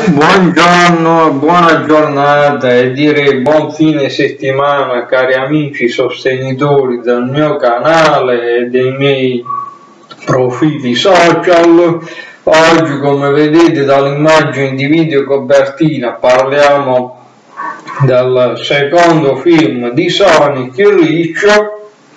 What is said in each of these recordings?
Buongiorno, buona giornata e direi buon fine settimana cari amici sostenitori del mio canale e dei miei profili social. Oggi, come vedete dall'immagine di video copertina, parliamo del secondo film di Sonic il Riccio.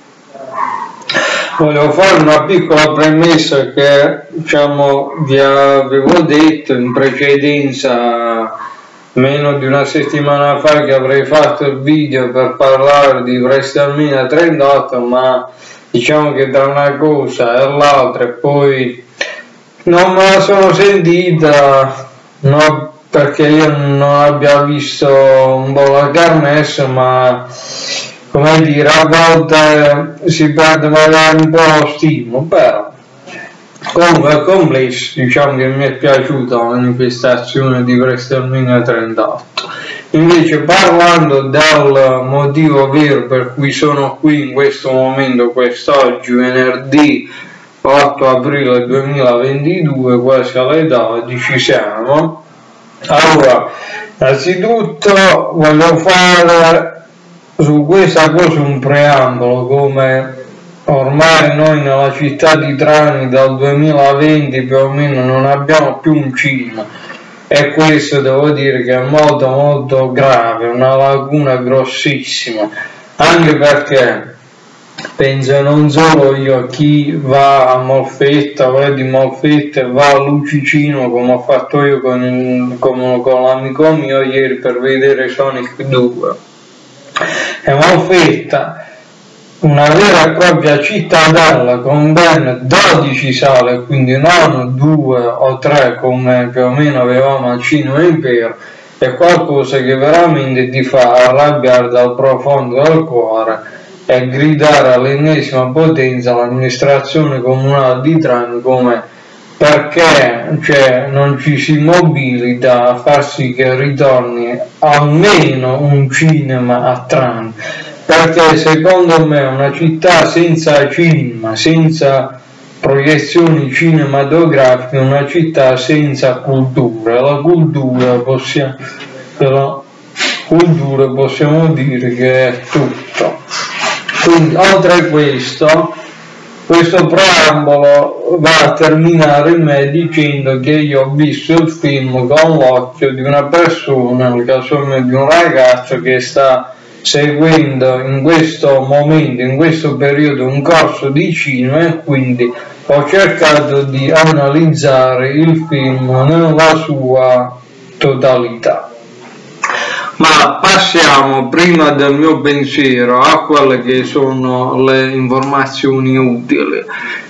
Volevo fare una piccola premessa che vi avevo detto in precedenza, meno di una settimana fa, che avrei fatto il video per parlare di WrestleMania 38, ma diciamo che tra una cosa e l'altra e poi non me la sono sentita, no, perché io non abbia visto un po' la kermesse, ma come dire, a volte si perde magari un po' lo stimolo, però comunque al complesso diciamo che mi è piaciuta la manifestazione di WrestleMania 38. Invece, parlando del motivo vero per cui sono qui in questo momento, quest'oggi venerdì 8 aprile 2022, quasi alle 12 siamo. Allora, innanzitutto voglio fare su questa cosa un preambolo, come ormai noi nella città di Trani dal 2020 più o meno non abbiamo più un cinema, e questo devo dire che è molto grave, una laguna grossissima, anche perché penso non solo io, chi va a Molfetta, vedi Molfetta e va a Lucicino come ho fatto io con l'amico mio ieri per vedere Sonic 2. E Molfetta, una vera e propria cittadella con ben 12 sale, quindi non 2 o 3 come più o meno avevamo al Cinema Impero, è qualcosa che veramente ti fa arrabbiare dal profondo del cuore e gridare all'ennesima potenza l'amministrazione comunale di Trani come perché non ci si mobilita a far sì che ritorni almeno un cinema a Trani, perché secondo me una città senza cinema, senza proiezioni cinematografiche, è una città senza cultura. La cultura possiamo dire che è tutto. Quindi, oltre a questo preambolo va a terminare in me dicendo che io ho visto il film con l'occhio di una persona, nel caso mio di un ragazzo che sta seguendo in questo momento, in questo periodo, un corso di cinema, e quindi ho cercato di analizzare il film nella sua totalità. Ma passiamo prima del mio pensiero a quelle che sono le informazioni utili.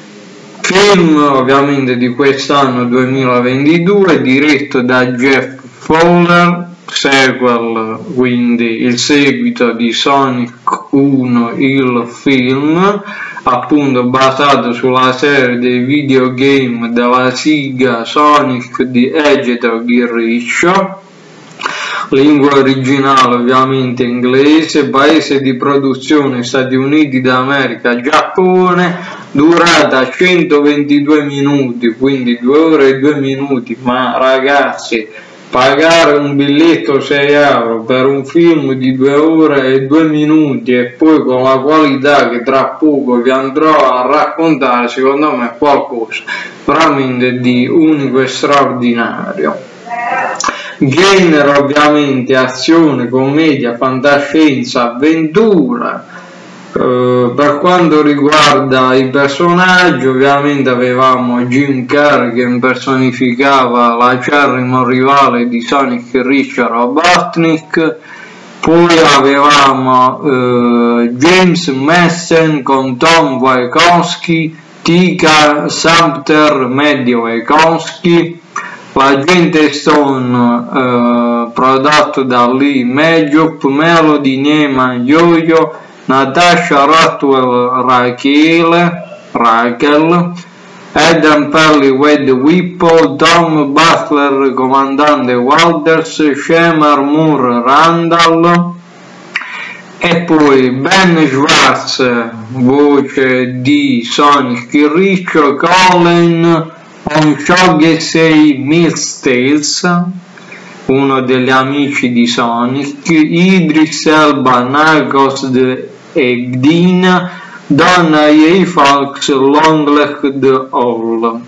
Film ovviamente di quest'anno 2022, diretto da Jeff Fowler, sequel, quindi il seguito di Sonic 1, il film, appunto basato sulla serie dei videogame della Sega Sonic di Hedgehog il Riccio. Lingua originale ovviamente inglese, paese di produzione Stati Uniti d'America, Giappone, durata 122 minuti, quindi 2 ore e 2 minuti, ma ragazzi, pagare un biglietto 6 euro per un film di 2 ore e 2 minuti e poi con la qualità che tra poco vi andrò a raccontare, secondo me è qualcosa veramente di unico e straordinario. Genere ovviamente azione, commedia, fantascienza, avventura. Per quanto riguarda i personaggi, ovviamente avevamo Jim Carrey che impersonificava l'acerrimo rivale di Sonic Richard Robotnik, poi avevamo James Mason con Tom Wachowski, Tika Sumpter, Maddie Wachowski, l'agente Stone prodotto da Lee Major, Melody Neyman Yo-Yo, Natasha Rothwell Rachel, Adam Pally Wade Whipple, Tom Butler Comandante Walters, Shemar Moore Randall, e poi Ben Schwartz voce di Sonic il Riccio, Colin Onshogesei Mills Tales, uno degli amici di Sonic, Idris Elba, Narcos e Gdina, Donna J. Fox, Longlegged Hall.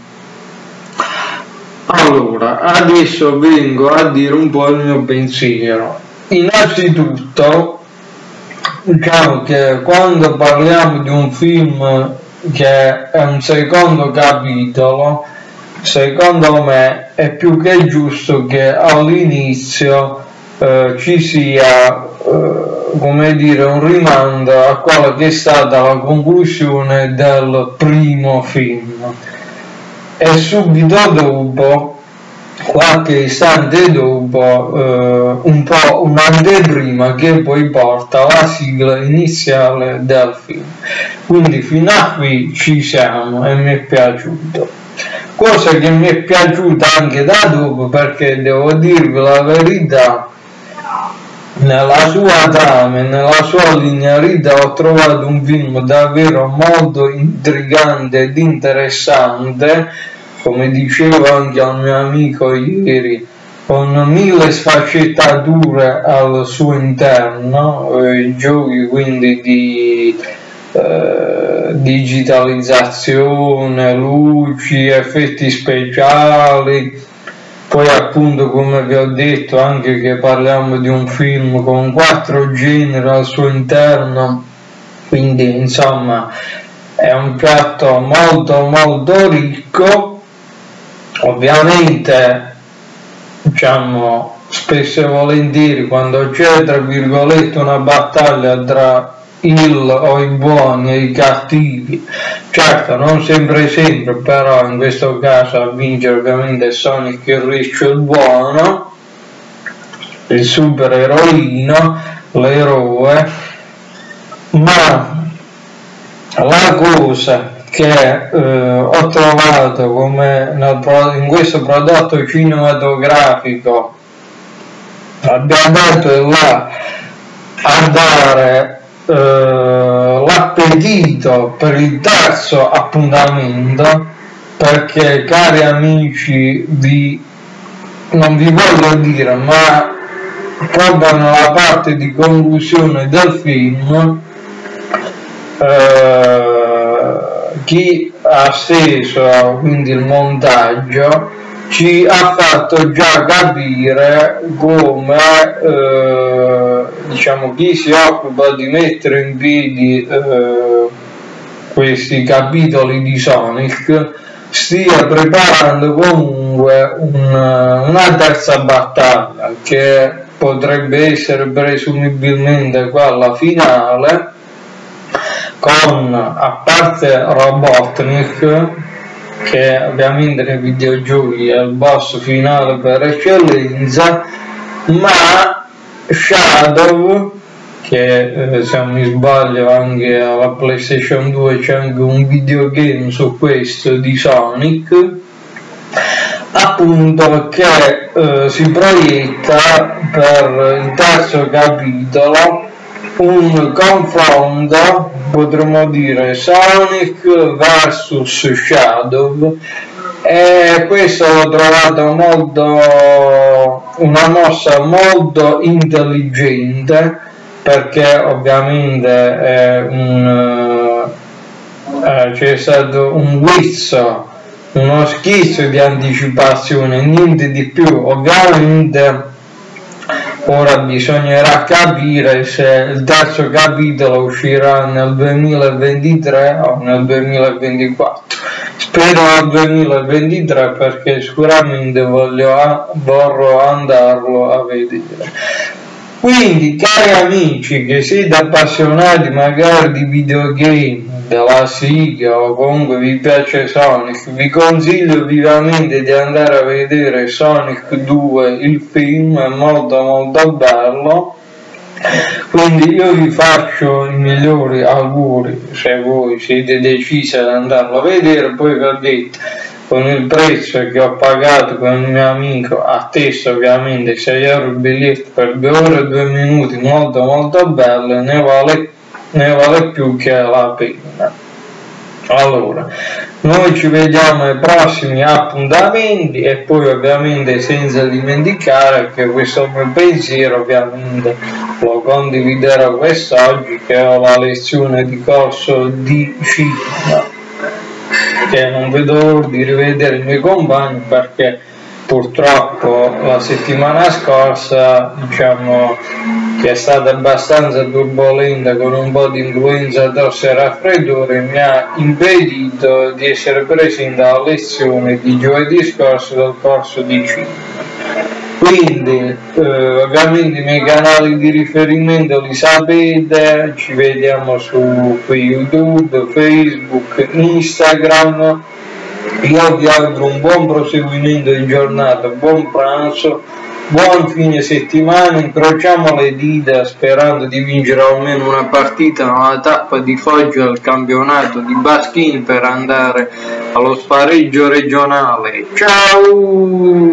Allora, adesso vengo a dire un po' il mio pensiero. Innanzitutto, diciamo che quando parliamo di un film che è un secondo capitolo, secondo me è più che giusto che all'inizio ci sia come dire un rimando a quella che è stata la conclusione del primo film, e subito dopo, qualche istante dopo, un po' un'anteprima che poi porta alla sigla iniziale del film. Quindi fino a qui ci siamo e mi è piaciuto. Cosa che mi è piaciuta anche da dopo, perché devo dirvi la verità, nella sua trama e nella sua linearità ho trovato un film davvero molto intrigante ed interessante, come dicevo anche al mio amico ieri, con 1000 sfaccettature al suo interno, giochi quindi di digitalizzazione, luci, effetti speciali. Poi appunto, come vi ho detto, anche che parliamo di un film con 4 generi al suo interno, quindi insomma è un piatto molto molto ricco. Ovviamente, diciamo, spesso e volentieri quando c'è tra virgolette una battaglia tra o i buoni e i cattivi, certo non sempre, però in questo caso a vincere ovviamente Sonic il riccio, il buono, il supereroino, l'eroe. Ma la cosa che ho trovato come in questo prodotto cinematografico abbiamo dato è là a dare l'appetito per il terzo appuntamento, perché cari amici, non vi voglio dire, ma proprio nella parte di conclusione del film chi ha steso quindi il montaggio ci ha fatto già capire come diciamo chi si occupa di mettere in piedi questi capitoli di Sonic stia preparando comunque una terza battaglia, che potrebbe essere presumibilmente quella finale, con, a parte Robotnik, che ovviamente nei videogiochi è il boss finale per eccellenza, ma Shadow, che se non mi sbaglio anche alla PlayStation 2 c'è anche un videogame su questo di Sonic, appunto, che si proietta per il terzo capitolo un confronto, potremmo dire Sonic vs Shadow, e questo l'ho trovato una mossa molto intelligente, perché ovviamente c'è stato un guizzo, uno schizzo di anticipazione, niente di più. Ovviamente ora bisognerà capire se il terzo capitolo uscirà nel 2023 o nel 2024. Spero nel 2023, perché sicuramente vorrò andarlo a vedere. Quindi, cari amici che siete appassionati magari di videogame, della Sega, o comunque vi piace Sonic, vi consiglio vivamente di andare a vedere Sonic 2, il film, è molto molto bello. Quindi io vi faccio i migliori auguri se voi siete decisi ad andarlo a vedere. Poi vi ho detto, con il prezzo che ho pagato con il mio amico, atteso ovviamente 6 euro il biglietto per 2 ore e 2 minuti, molto molto bello, ne vale più che la pena. Allora, Noi ci vediamo ai prossimi appuntamenti e poi ovviamente senza dimenticare che questo mio pensiero ovviamente lo condividerò quest'oggi, che ho la lezione di corso di cinema, che non vedo l'ora di rivedere i miei compagni, perché purtroppo la settimana scorsa, diciamo, che è stata abbastanza turbolenta con un po' di influenza, tosse e raffreddore, mi ha impedito di essere presente alla lezione di giovedì scorso del corso di cinema. Quindi ovviamente i miei canali di riferimento li sapete, ci vediamo su YouTube, Facebook, Instagram. Io vi auguro un buon proseguimento di giornata, buon pranzo, buon fine settimana, incrociamo le dita sperando di vincere almeno una partita nella tappa di Foggia al campionato di Baschini per andare allo spareggio regionale. Ciao!